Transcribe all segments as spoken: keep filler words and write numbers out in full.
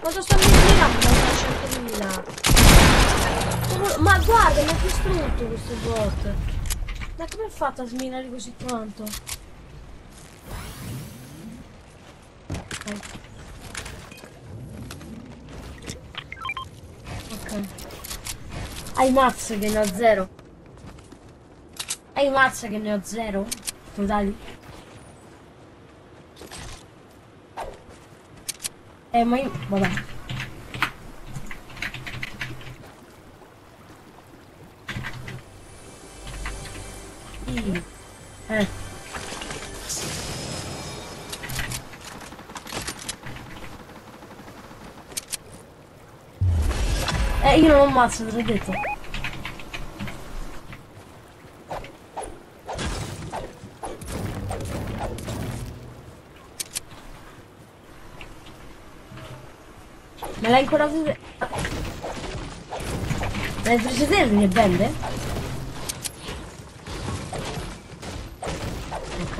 Quanto stanno girando da centomila? Ma guarda, mi ha distrutto questo bot. Ma come ha fatto a sminare così tanto? Ok. Hai mazza che ne ho zero. Hai mazza che ne ho zero. Totali. Eh ma io... vabbè. Sì. Eh. Eh io non ho mazza, te l'ho detto. Me l'hai ancora preso? Me l'hai preso te le bende? Ok.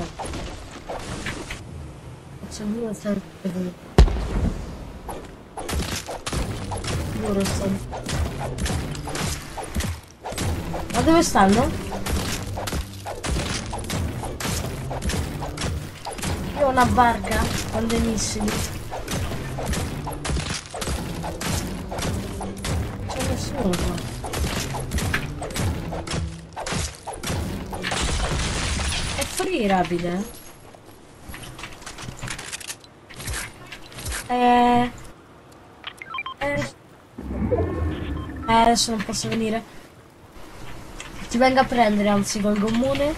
Faccio uno sempre. Loro stanno. Ma dove stanno? Io ho una barca con dei missili. C'è nessuno qua. È free rapide. Eh... Eh... Eh, adesso non posso venire. Ti vengo a prendere, anzi, col gommone.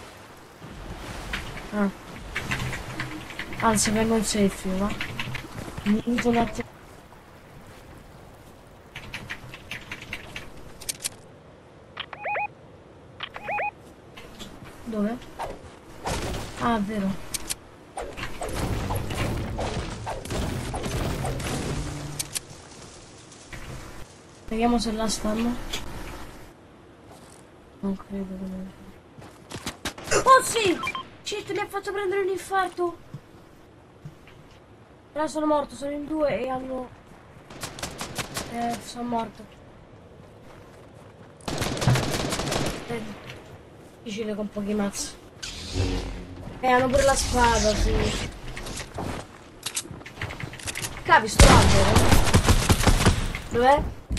Ah. Anzi, vengo in safe, va? Mi muto un attimo. Dove? Ah, vero. Vediamo se la stanno. Non credo che... Oh sì! Shit, mi ha fatto prendere un infarto! Però sono morto, sono in due e hanno... Eh, sono morto. Eh, difficile con pochi mazzi. Eh, hanno pure la spada, sì. Capi, sto albero. Dov'è?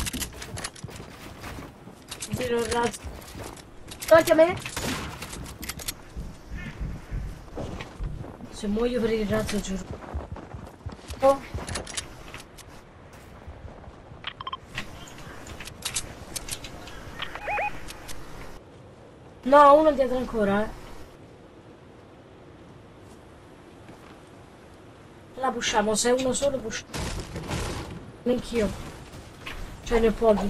Tiro il razzo. Davanti a me? Se muoio per il razzo, giuro. Oh. No, uno dietro ancora, eh. La pushiamo, se è uno solo pushiamo. Neanch'io. Cioè ne ho pochi.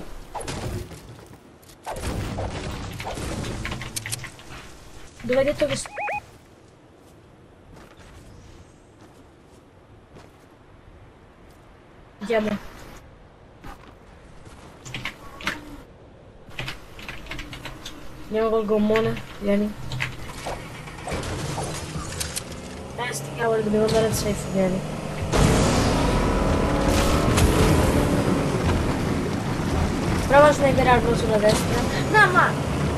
Dove hai detto che... Andiamo. Andiamo col gommone, vieni. Eh, sti cavoli, dobbiamo andare al safe, vieni. Prova a sniperarlo sulla destra. No, ma...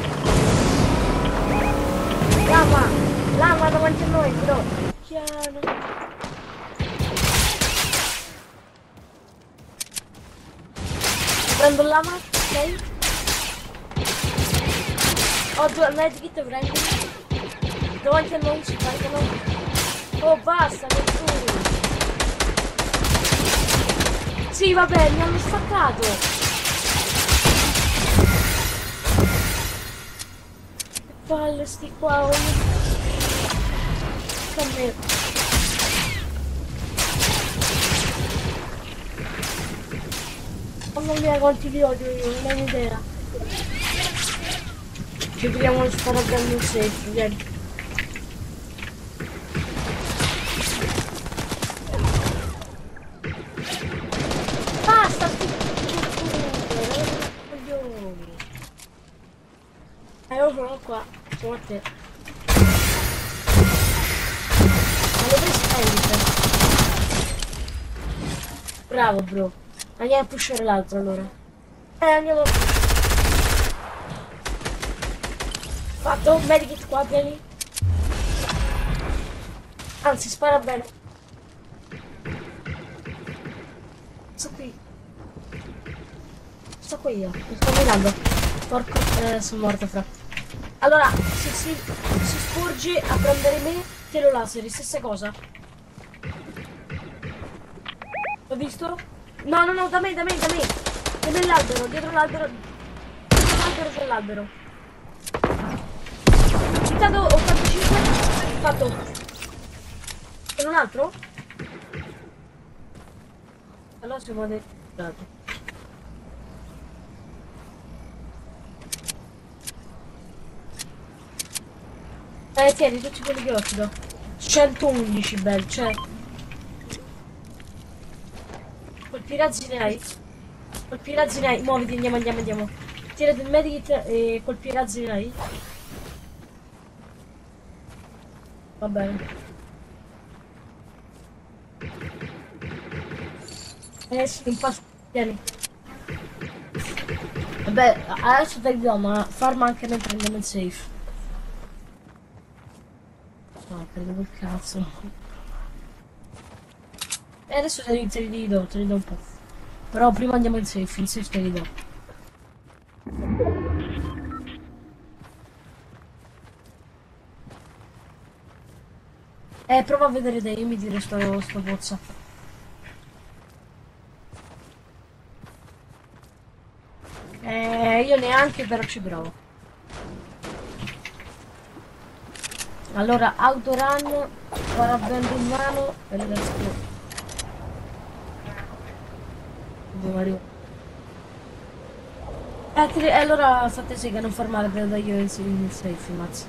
Lama! Lama davanti a noi, bro! Piano! Prendo il lama, ok? Ho due medkit, prendi. Davanti a noi si caricano. Oh basta, nessuno! Sì, vabbè, mi hanno staccato! Palle sti qua, ogni... Come... Mamma mia quanti li odio io, non hai idea. Ci proviamo a stare a prendere un safe, vieni. Basta sti... Eh, io sono qua, sono a te. Ma dove stai? bravo, bro. Andiamo a pushare l'altro, allora. Eh, andiamo a pushare. Fatto, medikit qua, vieni. Anzi, spara bene. Sto qui. Sto qui io. Mi sto mirando. Porco, eh, sono morto fra. Allora, se si, si sporge a prendere me, tiro laser, stessa cosa. L'ho visto? No, no, no, da me, da me, da me. Da me l'albero, dietro l'albero. Dietro l'albero c'è l'albero. Intanto ottantacinque. Fatto. C'è un altro? Allora siamo dei... Eh, tieni tutti quelli che ho, ti do. centoundici, bel, cioè. Colpi razzi ne hai? Colpi razzi ne hai? Muoviti, andiamo, andiamo, andiamo. Tira del medikit e colpi razzi ne hai? Va bene. Eh sì, un po' tieni. Vabbè, adesso te li do, ma farma anche mentre andiamo in safe. No, prendo quel cazzo. E adesso te li, te li do, te li do un po'. Però prima andiamo in safe, in safe te li do. Eh, prova a vedere te, io mi tiro sto, sto pozza. Eh, io neanche, però ci provo. Allora, autorun, parabendo in mano e let's go. Devo arrivare. Eh, ti, allora fate sega, non fermare, vedo io in, in safe, mazzo.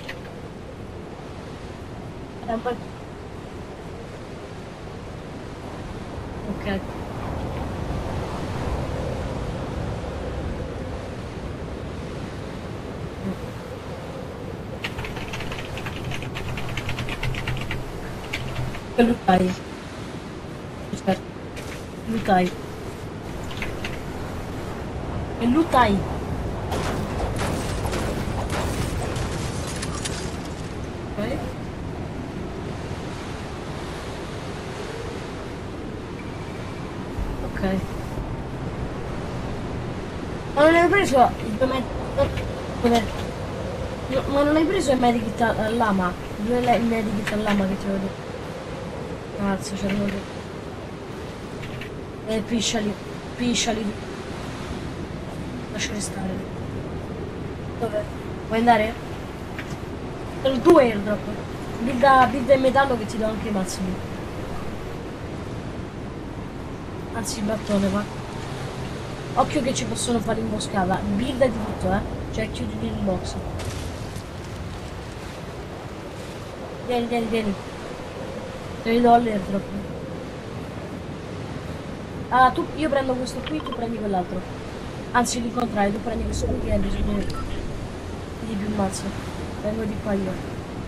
È un po'... Ok. Che luttai? Aspetta. Luttai. E luttai. Ok. Ok. Ma non hai preso il tuo med... No, ma non hai preso il medikit all'ama? Dove è il medikit all'ama che ti avevo detto? Cazzo, c'erano due. Eh, pisciali. Pisciali. Lasciali stare. Dove? Vuoi andare? Sono due airdrop. Builda, builda in metallo che ti do anche i massimi. Anzi, il battone, va. Occhio che ci possono fare imboscata. Builda di tutto, eh. Cioè, chiudi il box. Vieni, vieni, vieni. Te li do all'airdrop. Ah, tu, io prendo questo qui, tu prendi quell'altro. Anzi, il contrario, tu prendi questo qui che hai bisogno di più mazzo. Vengo di qua io.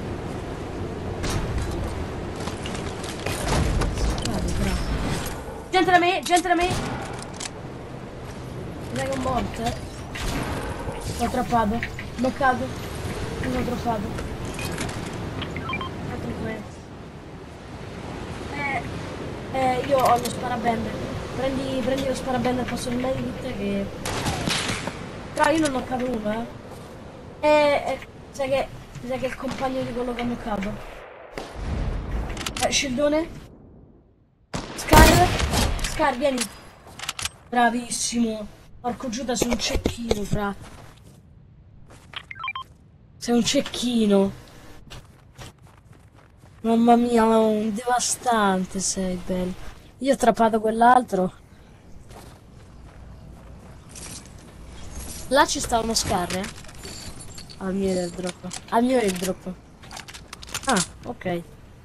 Vado, bravo. Gente da me, gente da me. Dragon Bolt, eh. L'ho trappato. Bloccato. Non l'ho trappato. Eh, eh, io ho lo sparabender. Prendi, prendi lo sparabender al posto del medikit che... Però io non ho knoccato uno, eh. Eh, eh, sai che... Sai che è il compagno di quello che ho knoccato. Eh, scildone. Scar. Scar, vieni. Bravissimo. Porco Giuda, sei un cecchino, fra. Sei un cecchino. Mamma mia, ma un devastante sei, bello. Io ho trappato quell'altro. Là ci sta uno Scar, eh? Al mio airdrop. Al mio airdrop. Ah, ok.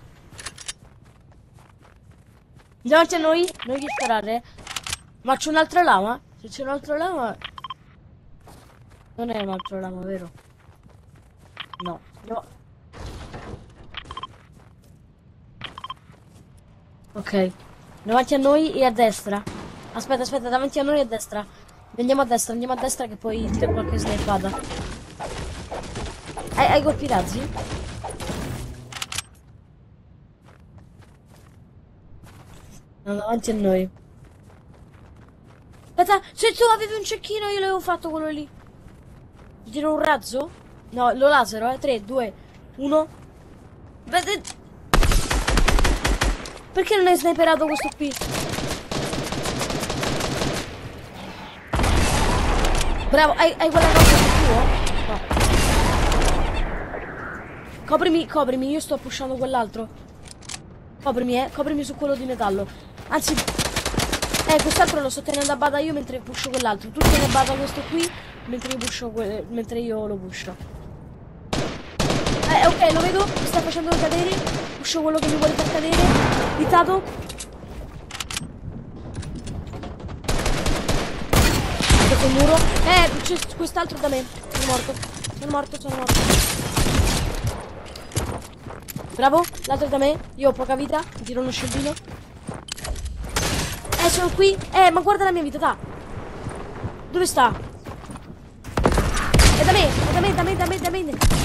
Davanti a noi, non gli sparare. Ma c'è un'altra lama? Se c'è un'altra lama... Non è un altro lama, vero? No. No. Ok. Davanti a noi e a destra. Aspetta, aspetta, davanti a noi e a destra. Andiamo a destra, andiamo a destra che poi tiro qualche snipata. Hai, hai colpi razzi? No, davanti a noi. Aspetta, se tu avevi un cecchino io l'avevo fatto quello lì. Ti tiro un razzo? No, lo lasero, eh. tre, due, uno. Vedete? Perché non hai sniperato questo qui? Bravo, hai, hai quella cosa tuo? No. Coprimi, coprimi, io sto pushando quell'altro. Coprimi, eh, coprimi su quello di metallo. Anzi, eh, quest'altro lo sto tenendo a bada io mentre pusho quell'altro. Tu tieni a bada questo qui mentre io pusho que mentre io lo pusho. Eh, ok, lo vedo, mi sta facendo cadere. Pusho quello che mi vuole far cadere. Ditato. Questo muro. Eh, c'è quest'altro da me. Sono morto. Sono morto, sono morto. Bravo, l'altro da me. Io ho poca vita. Mi tiro uno scioglino. Eh, sono qui. Eh, ma guarda la mia vita, da. Dove sta? È da me, è da me, da me, da me, da me.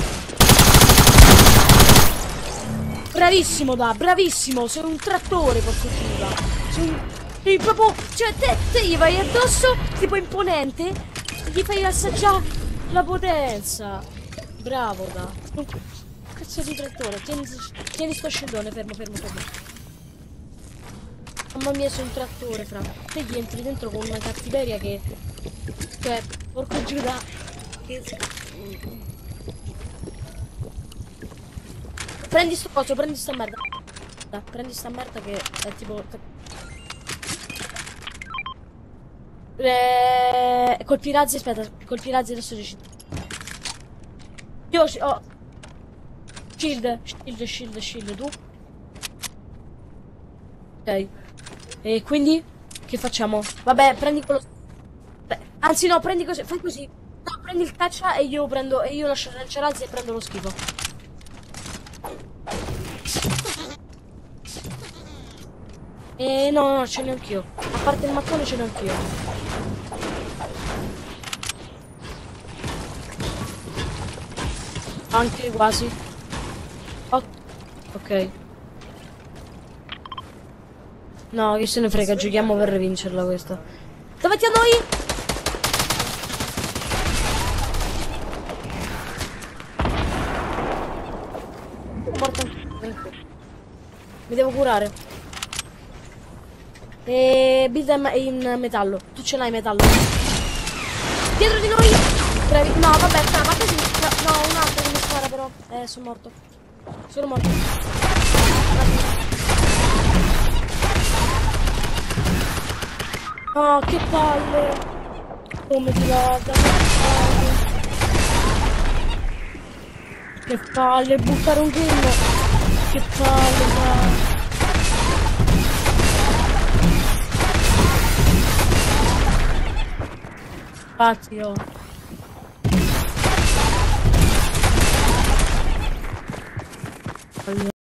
Bravissimo, da, bravissimo. Sei un trattore, porco giuda. Sei un... Sei proprio... Cioè, te, te gli vai addosso, tipo imponente, e gli fai assaggiare la potenza. Bravo, da. Cazzo di trattore. Tieni, tieni sto scendone, fermo, fermo, fermo. Mamma mia, sei un trattore, fra. Te gli entri dentro con una cattiveria che... Cioè, porco giuda. Che... Prendi sto coso, prendi sta merda. Prendi sta merda che è tipo... Eh, colpi razzi, aspetta, colpi razzi adesso decido. Io ho... Oh. Shield, shield, shield, shield, tu? Ok. E quindi? Che facciamo? Vabbè, prendi quello... Beh, anzi no, prendi così, fai così. No, prendi il caccia e io prendo... E io lascio il lanciarazzi e prendo lo schifo. E no, no, ce l'ho anch'io. A parte il mattone ce l'ho anch'io. Anche quasi. Oh, ok. No, che se ne frega, giochiamo per vincerla questa. Davanti a noi! Morto anche. Mi devo curare. E build in metallo. Tu ce l'hai metallo. Dietro di noi. Bravi. No, vabbè, no, ma così. No, no, un altro che mi spara però. Eh, sono morto. Sono morto. Oh, che palle. Come ti guarda. Che palle. Buttare un game. Che palle, va. Spazio.